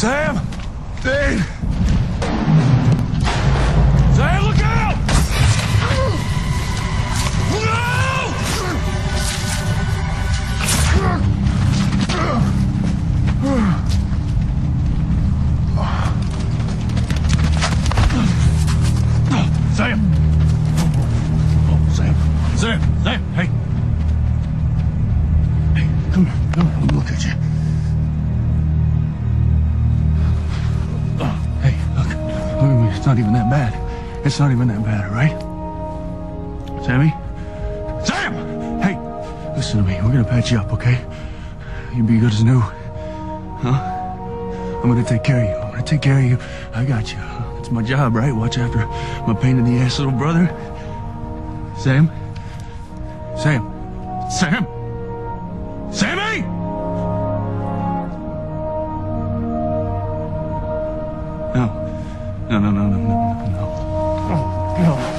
Sam! Dean! Sam, look out! Sam! Oh, Sam! Sam! Hey! Hey, come here. Come here. Let me look at you. Hey, look. Look at me. It's not even that bad. It's not even that bad, all right? Sammy? Sam! Hey! Listen to me. We're gonna patch you up, okay? You'll be good as new. Huh? I'm gonna take care of you. I'm gonna take care of you. I got you. It's my job, right? Watch after my pain-in-the-ass little brother. Sam? Sam? Sam? Sammy! No. No, no, no, no, no, no. Oh, no.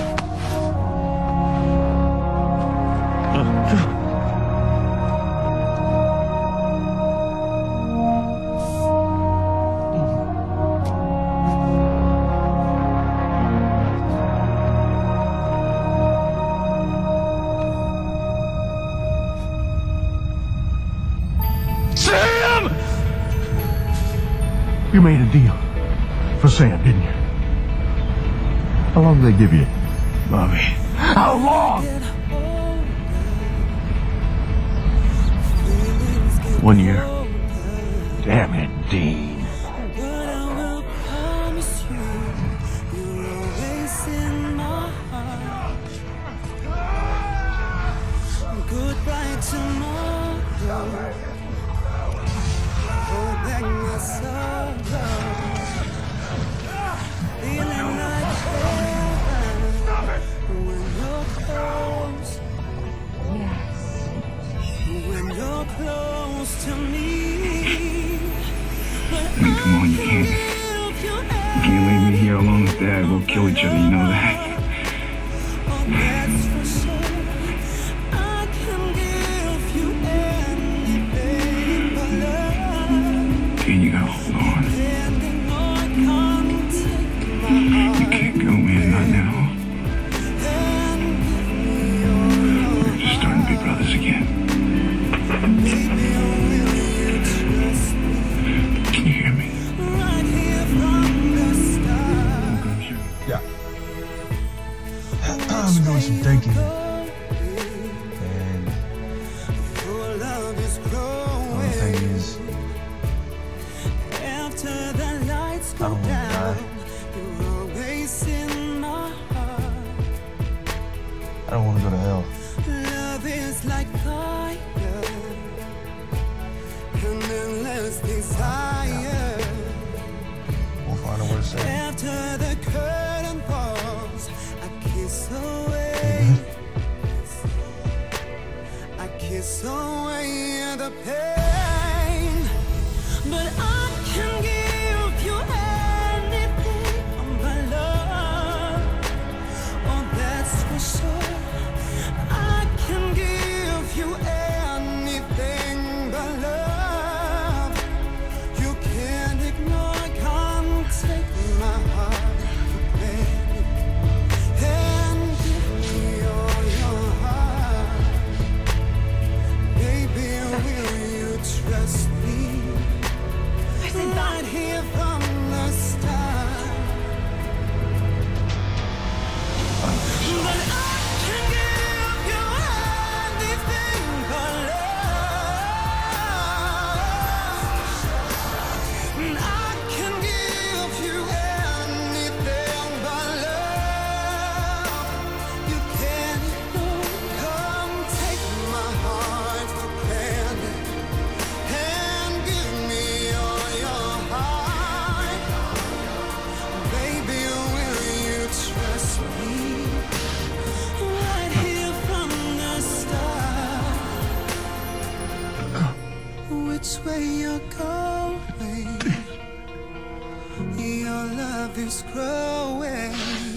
Sam! You made a deal for Sam, didn't you? How long did they give you? Bobby. How long? 1 year. Damn it, Dean. Goodbye tomorrow. Hold back my sorrow. Feeling like heaven when you're close. Yes. When you're close to me. I mean, come on, you can't leave me here alone with Dad. We'll kill each other, you know that. That's for sure. I can give you anything but love. Here you go, hold on. You can't go, man, not now. We're just starting to be brothers again. Can you hear me? Yeah. I've been doing some thinking. And the only thing is, I don't want to die. I don't want to go to hell. Love is like fire, an endless desire. We'll find a way to say. After the curtain falls, I kiss away. I kiss away the pain, but I can give you anything but love. Oh, that's for sure. I can give you anything but love. You can't ignore, can't take my heart for granted. And give me all your heart. Baby, will you trust me? Right here from the start. But I can give you anything but love. And I can give you anything but love. You can't come take my heart for granted and give me all your heart. Baby, will you trust me? Right here from the start. Which way you're going? Your love is growing.